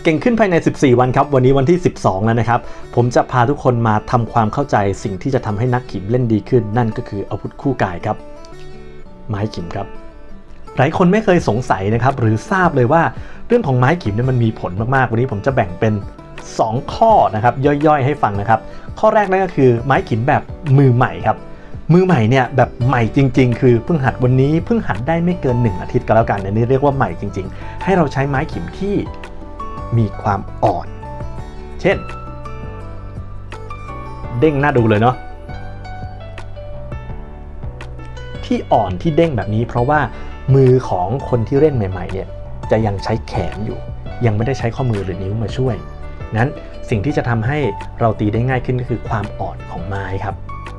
เก่งขึ้นภายใน14วันครับวันนี้วันที่12แล้วนะครับผมจะพาทุกคนมาทำความเข้าใจสิ่งที่จะทำให้นักขิมเล่นดีขึ้นนั่นก็คืออาวุธคู่กายครับไม้ขิมครับหลายคนไม่เคยสงสัยนะครับหรือทราบเลยว่าเรื่องของไม้ขิมเนี่ยมันมีผลมากๆวันนี้ผมจะแบ่งเป็น2ข้อนะครับย่อยๆให้ฟังนะครับข้อแรกนั่นก็คือไม้ขิมแบบมือใหม่ครับมือใหม่เนี่ยแบบใหม่จริงๆคือเพิ่งหัดวันนี้เพิ่งหัดได้ไม่เกิน1อาทิตย์ก็แล้วกันอันนี้เรียกว่าใหม่จริงๆให้เราใช้ไม้ขิมที่มีความอ่อนเช่นเด้งน่าดูเลยเนาะที่อ่อนที่เด้งแบบนี้เพราะว่ามือของคนที่เล่นใหม่ๆเนี่ยจะยังใช้แขนอยู่ยังไม่ได้ใช้ข้อมือหรือนิ้วมาช่วยนั้นสิ่งที่จะทำให้เราตีได้ง่ายขึ้นก็คือความอ่อนของไม้ครับ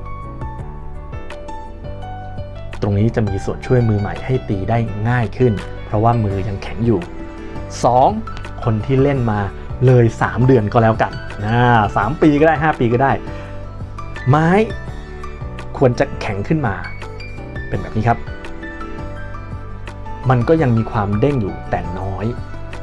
ตรงนี้จะมีส่วนช่วยมือใหม่ให้ตีได้ง่ายขึ้นเพราะว่ามือยังแข็งอยู่2คนที่เล่นมาเลย3เดือนก็แล้วกัน3ปีก็ได้5ปีก็ได้ไม้ควรจะแข็งขึ้นมาเป็นแบบนี้ครับมันก็ยังมีความเด้งอยู่แต่น้อย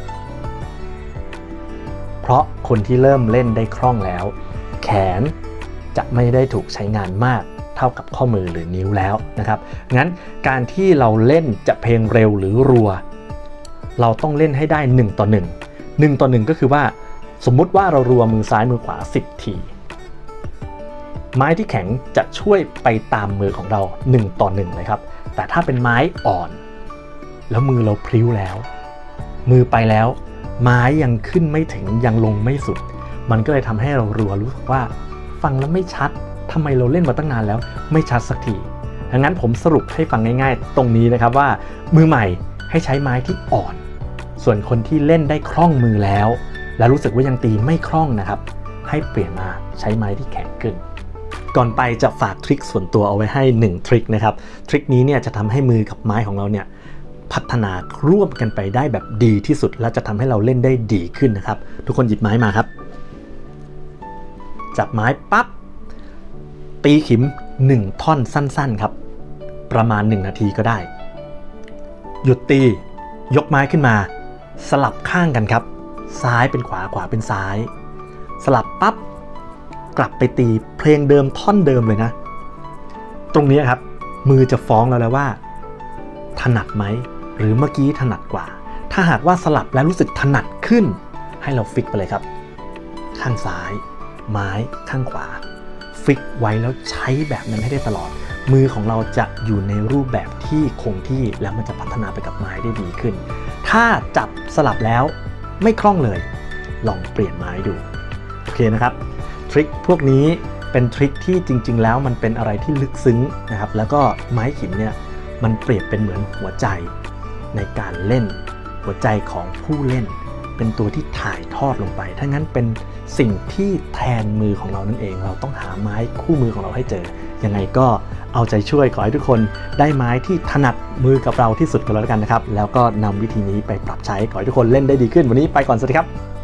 เพราะคนที่เริ่มเล่นได้คล่องแล้วแขนจะไม่ได้ถูกใช้งานมากเท่ากับข้อมือหรือนิ้วแล้วนะครับงั้นการที่เราเล่นจะเพลงเร็วหรือรัวเราต้องเล่นให้ได้1 ต่อ 1 ก็คือว่าสมมุติว่าเรารัวมือซ้ายมือขวา10 ทีไม้ที่แข็งจะช่วยไปตามมือของเรา1 ต่อ 1เลยครับแต่ถ้าเป็นไม้อ่อนแล้วมือเราพลิ้วแล้วมือไปแล้วไม้ยังขึ้นไม่ถึงยังลงไม่สุดมันก็เลยทำให้เรารัวรู้สึกว่าฟังแล้วไม่ชัดทำไมเราเล่นมาตั้งนานแล้วไม่ชัดสักทีดังนั้นผมสรุปให้ฟังง่ายๆตรงนี้นะครับว่ามือใหม่ให้ใช้ไม้ที่อ่อนส่วนคนที่เล่นได้คล่องมือแล้วและรู้สึกว่ายังตีไม่คล่องนะครับให้เปลี่ยนมาใช้ไม้ที่แข็งขึ้นก่อนไปจะฝากทริคส่วนตัวเอาไว้ให้1ทริคนะครับทริคนี้เนี่ยจะทำให้มือกับไม้ของเราเนี่ยพัฒนาร่วมกันไปได้แบบดีที่สุดและจะทำให้เราเล่นได้ดีขึ้นนะครับทุกคนหยิบไม้มาครับจับไม้ปั๊บตีขิม1ท่อนสั้นๆครับประมาณ1นาทีก็ได้หยุดตียกไม้ขึ้นมาสลับข้างกันครับซ้ายเป็นขวาขวาเป็นซ้ายสลับปั๊บกลับไปตีเพลงเดิมท่อนเดิมเลยนะตรงนี้ครับมือจะฟ้องเราแล้วว่าถนัดไหมหรือเมื่อกี้ถนัดกว่าถ้าหากว่าสลับแล้วรู้สึกถนัดขึ้นให้เราฟิกไปเลยครับข้างซ้ายไม้ข้างขวาฟิกไว้แล้วใช้แบบนั้นให้ได้ตลอดมือของเราจะอยู่ในรูปแบบที่คงที่แล้วมันจะพัฒนาไปกับไม้ได้ดีขึ้นถ้าจับสลับแล้วไม่คล่องเลยลองเปลี่ยนไม้ดูโอเคนะครับทริคพวกนี้เป็นทริคที่จริงๆแล้วมันเป็นอะไรที่ลึกซึ้งนะครับแล้วก็ไม้ขิมเนี่ยมันเปรียบเป็นเหมือนหัวใจในการเล่นหัวใจของผู้เล่นเป็นตัวที่ถ่ายทอดลงไปถ้างั้นเป็นสิ่งที่แทนมือของเรานั่นเองเราต้องหาไม้คู่มือของเราให้เจอยังไงก็เอาใจช่วยขอให้ทุกคนได้ไม้ที่ถนัดมือกับเราที่สุดกันแล้วกันนะครับแล้วก็นำวิธีนี้ไปปรับใช้ขอให้ทุกคนเล่นได้ดีขึ้นวันนี้ไปก่อนสวัสดีครับ